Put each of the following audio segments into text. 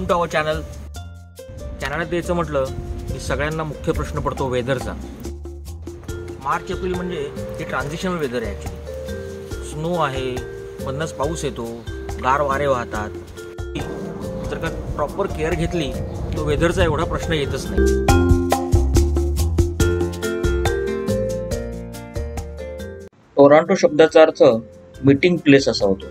To our channel. कॅनडात द्यायचं म्हटलं की सगळ्यांना मुख्य प्रश्न पडतो वेदरचा. मार्च एप्रिल म्हणजे हे ट्रान्झिशनल वेदर आहे. ॲक्च्युली स्नो आहे, मधनंच पाऊस येतो, गार वारे वाहतात. जर का प्रॉपर केअर घेतली तो वेदरचा एवढा प्रश्न येतच नाही. टोरंटो शब्दाचा अर्थ मीटिंग प्लेस असा होतो.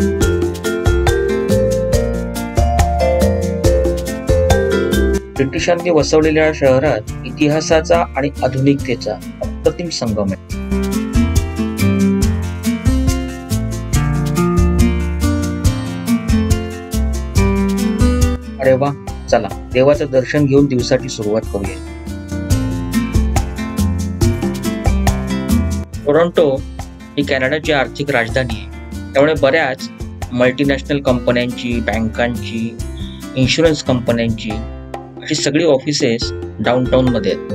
ब्रिटिशांनी वसवलेल्या शहरात इतिहासाचा आणि आधुनिकतेचा अप्रतिम संगम आहे. अरे वा, चला देवाचं दर्शन घेऊन दिवसाची सुरुवात करूया. टोरंटो ही कॅनडाची आर्थिक राजधानी आहे. त्यामुळे बऱ्याच मल्टीनॅशनल कंपन्यांची, बँकांची, इन्शुरन्स कंपन्यांची अशी सगळी ऑफिसेस डाऊनटाऊन मध्ये आहेत.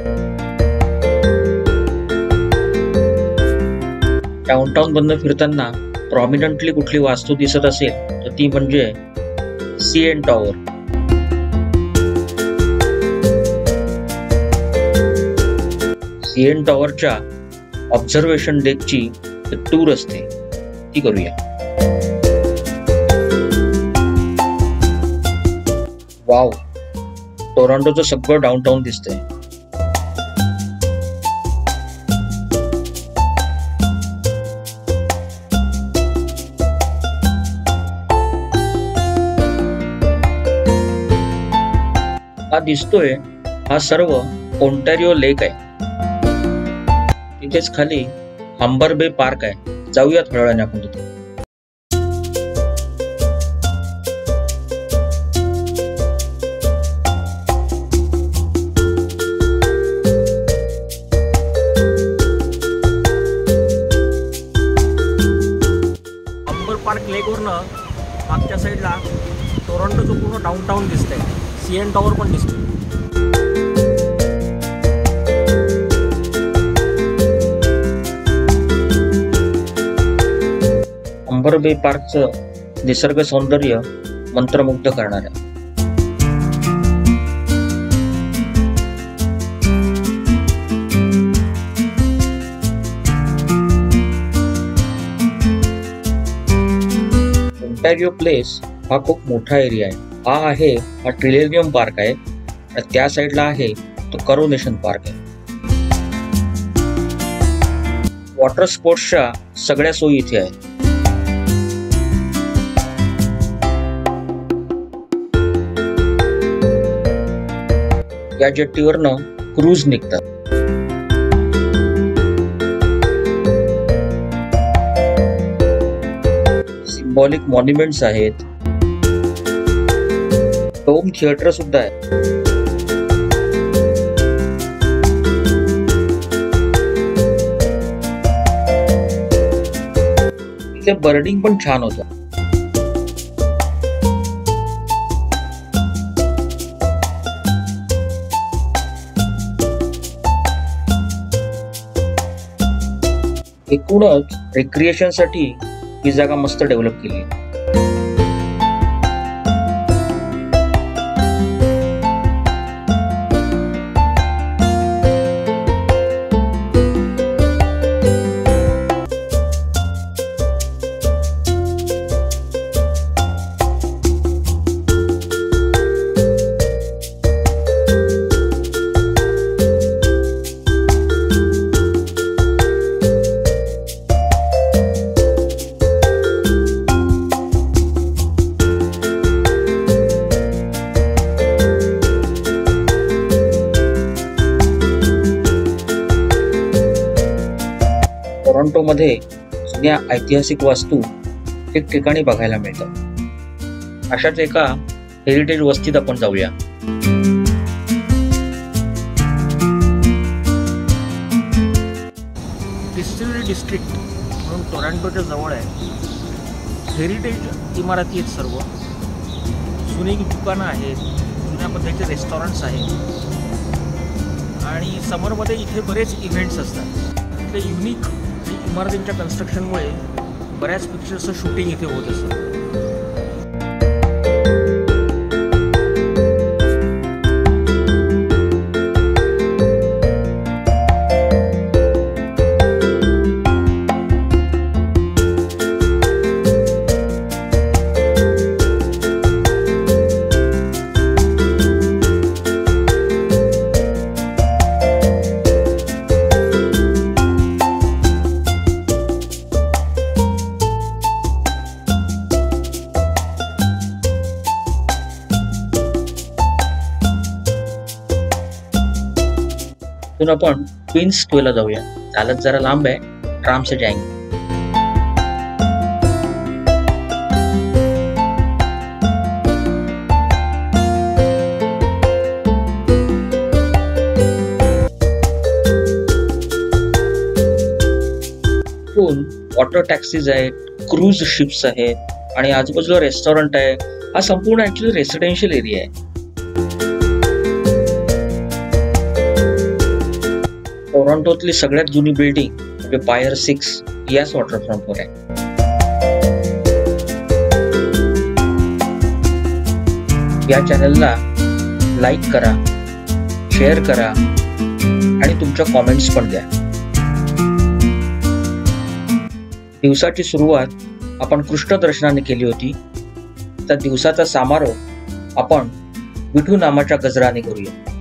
डाऊनटाऊन मधनं फिरताना प्रॉमिनंटली कुठली वास्तू दिसत असेल तर ती म्हणजे CN टॉवर. CN टॉवरच्या ऑब्झर्वेशन डेकची टूर असते, ती करूया. वाव, टोरंटोचं सगळं डाऊनटाऊन दिसतंय. हा दिसतोय हा सर्व ओंटारिओ लेक आहे. तिथेच खाली हंबर बे पार्क आहे. जाऊया थोड्या वेळाने आपण तिथे. हंबर पार्क लेक वरनं मागच्या साईडला टोरंटोचं पूर्ण डाऊनटाऊन दिसतंय. CN टॉवर पण दिसतोय. हंबर बे पार्कचं निसर्ग सौंदर्य मंत्रमुग्ध करणार आहे. ओंटारिओ प्लेस हा खूप मोठा एरिया आहे. हा ट्रिलेनियम पार्क आहे आणि त्या साईडला आहे तो करोनेशन पार्क आहे. वॉटर स्पोर्ट्सच्या सगळ्या सोयी इथे आहेत. या जेट्टीवरनं क्रूज निघतात. सिम्बॉलिक मॉन्युमेंट्स आहेत. डोम थिएटर सुद्धा आहे. इथे बर्डिंग पण छान होतं. एकूणच रिक्रिएशन साठी ही जागा मस्त डेव्हलप केली. टोरंटोमध्ये जुन्या ऐतिहासिक वास्तू ठिकठिकाणी बघायला मिळतात. अशाच एका हेरिटेज वस्तीत आपण जाऊया. डिस्टिलरी डिस्ट्रिक्ट म्हणून टोरंटोच्या जवळ आहे. हेरिटेज इमारती आहेत सर्व. जुनी दुकानं आहेत, जुन्या पद्धतीचे रेस्टॉरंट्स आहेत आणि समरमध्ये इथे बरेच इव्हेंट्स असतात. ते युनिक इमारतींच्या कन्स्ट्रक्शनमुळे बऱ्याच पिक्चर्सचं शूटिंग इथे होत असतं. इथून आपण क्वीन्स स्क्वेअरला जाऊया. चालत जरा लांब आहे, ट्राम से जाएंगे. वॉटर टॅक्सीज आहेत, क्रूज शिप्स आहेत आणि आजूबाजूला रेस्टॉरंट आहे. हा संपूर्ण ऍक्च्युली रेसिडेन्शियल एरिया आहे. टोरंटोतली सगळ्यात जुनी बिल्डिंग म्हणजे पायर 6 याच वॉटरफ्रंटवर आहे. या चॅनलला लाईक करा, शेअर करा आणि तुमच्या कॉमेंट्स पण द्या. दिवसाची सुरुवात आपण कृष्ण दर्शनाने केली होती, तर दिवसाचा समारोप आपण विठू नामाच्या गजराने करूया.